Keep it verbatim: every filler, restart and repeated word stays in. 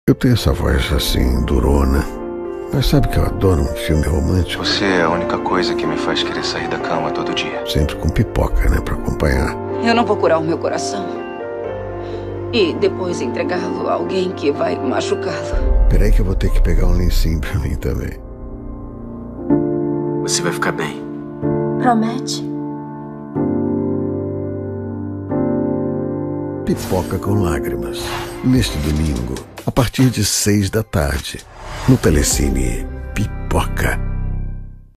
Eu tenho essa voz assim, durona. Mas sabe que eu adoro um filme romântico? Você é a única coisa que me faz querer sair da cama todo dia. Sempre com pipoca, né, pra acompanhar. Eu não vou curar o meu coração e depois entregá-lo a alguém que vai machucá-lo. Peraí que eu vou ter que pegar um lencinho pra mim também. Você vai ficar bem. Promete? Pipoca com Lágrimas. Neste domingo, a partir de seis da tarde, no Telecine Pipoca.